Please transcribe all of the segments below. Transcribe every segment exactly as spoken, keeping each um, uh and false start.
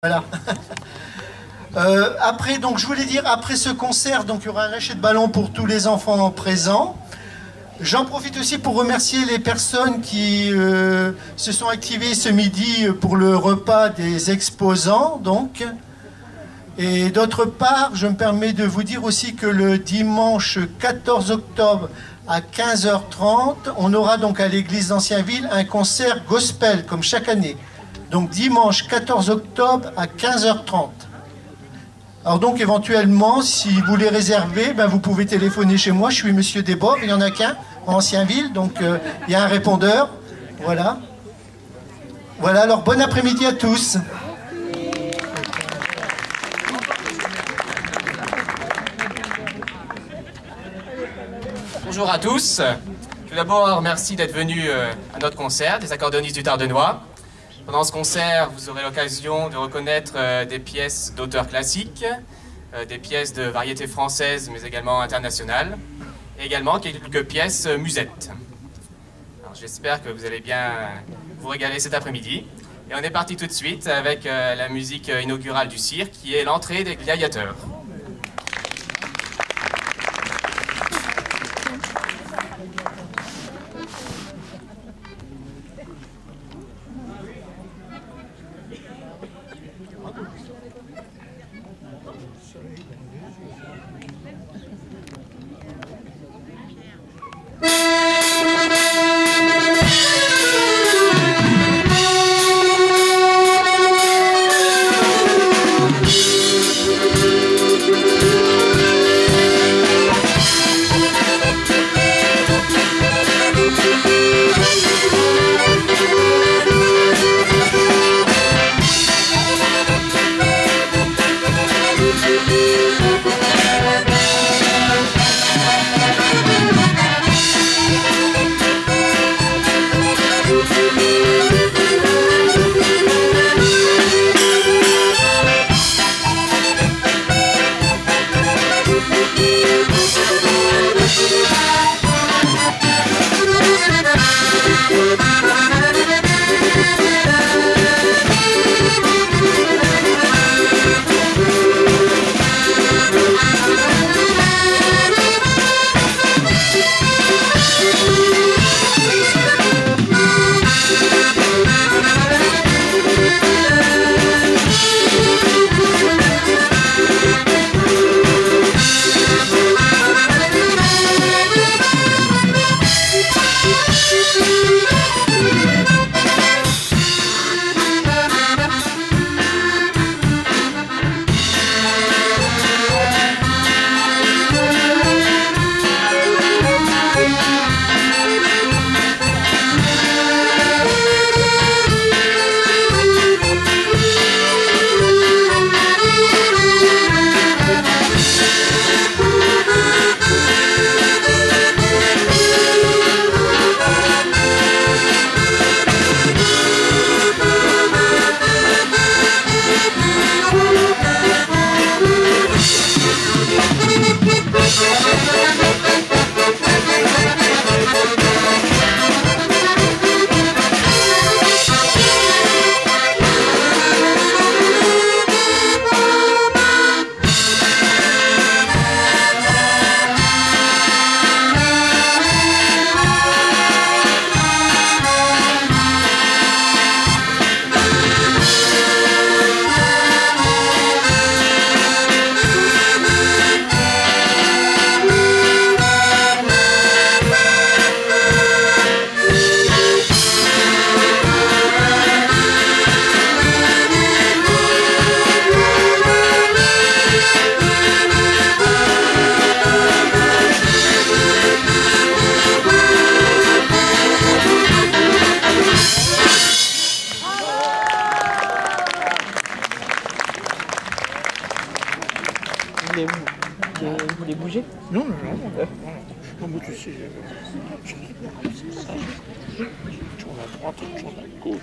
Voilà. euh, après, donc, je voulais dire, après ce concert, donc, il y aura un lâcher de ballon pour tous les enfants présents. J'en profite aussi pour remercier les personnes qui euh, se sont activées ce midi pour le repas des exposants, donc. Et d'autre part, je me permets de vous dire aussi que le dimanche quatorze octobre à quinze heures trente, on aura donc à l'église d'Ancienville un concert gospel, comme chaque année. Donc dimanche quatorze octobre à quinze heures trente. Alors donc éventuellement, si vous voulez réserver, ben, vous pouvez téléphoner chez moi. Je suis Monsieur Desbordes, il n'y en a qu'un, en Ancienville, donc euh, il y a un répondeur. Voilà. Voilà, alors bon après-midi à tous. Bonjour à tous. Tout d'abord, merci d'être venus à notre concert des accordéonistes du Tardenois. Pendant ce concert, vous aurez l'occasion de reconnaître des pièces d'auteurs classiques, des pièces de variété française, mais également internationales, et également quelques pièces musettes. J'espère que vous allez bien vous régaler cet après-midi. Et on est parti tout de suite avec la musique inaugurale du cirque, qui est l'entrée des gladiateurs. Vous voulez bouger? Non, non, non. Non, mais tu sais, je tourne à droite, je tourne à gauche.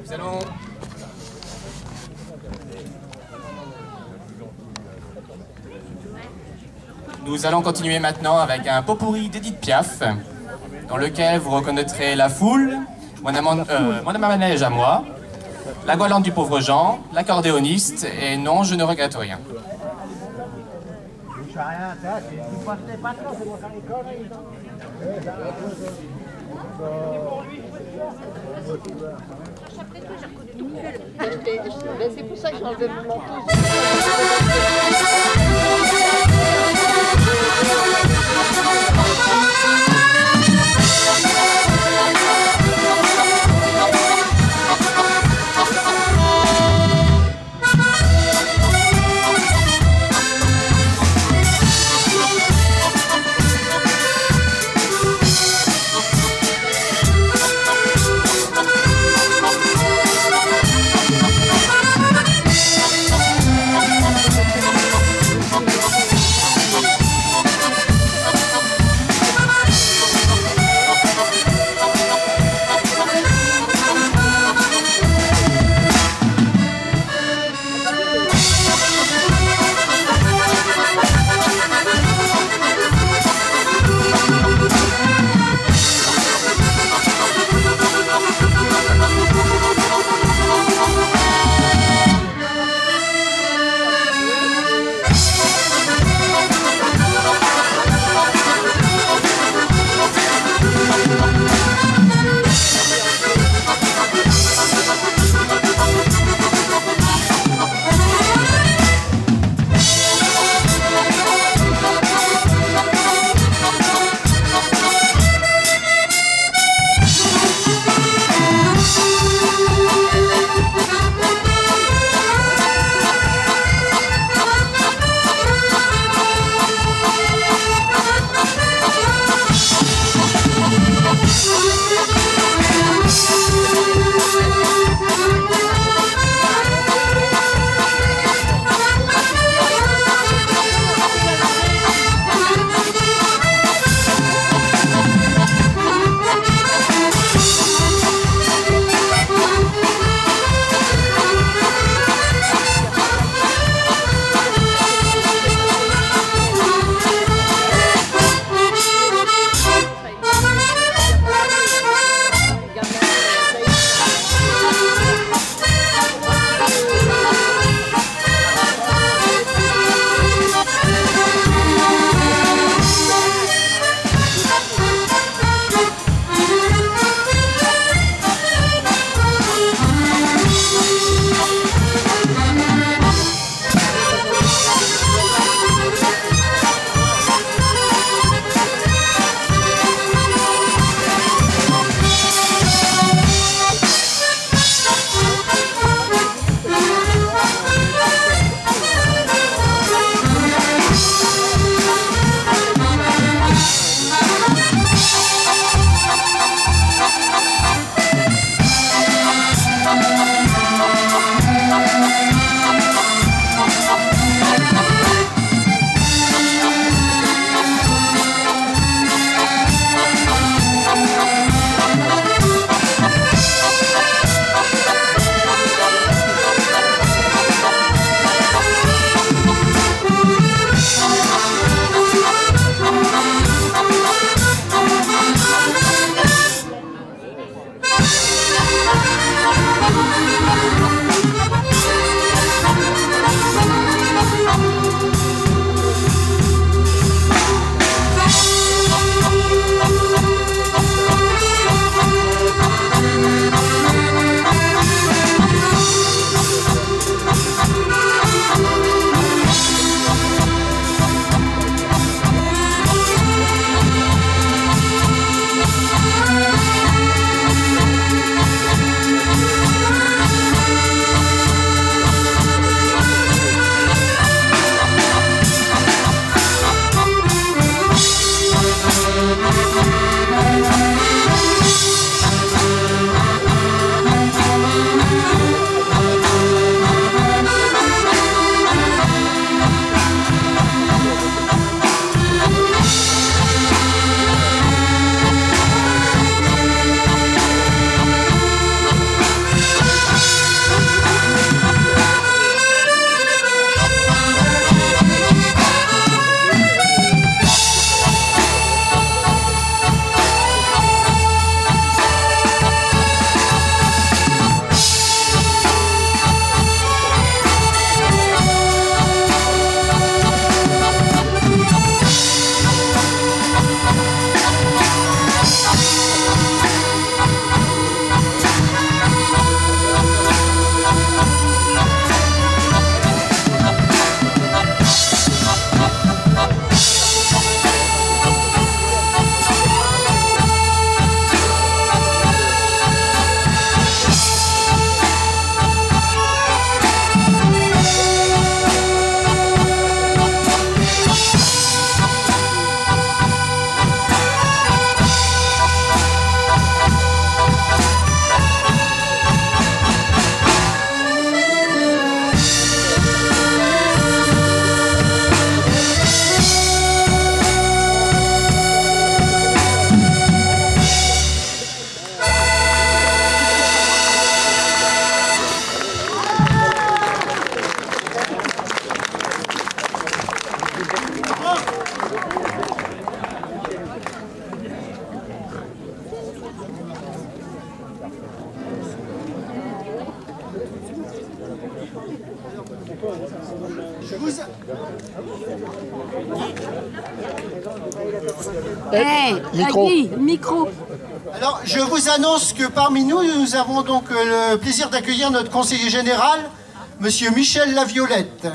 Nous allons... Nous allons continuer maintenant avec un pot pourri d'Edith Piaf, dans lequel vous reconnaîtrez La Foule, Mon amant, euh, Mon amant manège à moi, La Goélante du pauvre Jean, L'accordéoniste et Non, je ne regrette rien. C'est pour ça que j'ai enlevé mon manteau. Thank you. Je vous... Hey, Micro. Guy, micro. Alors, je vous annonce que parmi nous, nous avons donc euh, le plaisir d'accueillir notre conseiller général, Monsieur Michel Laviolette.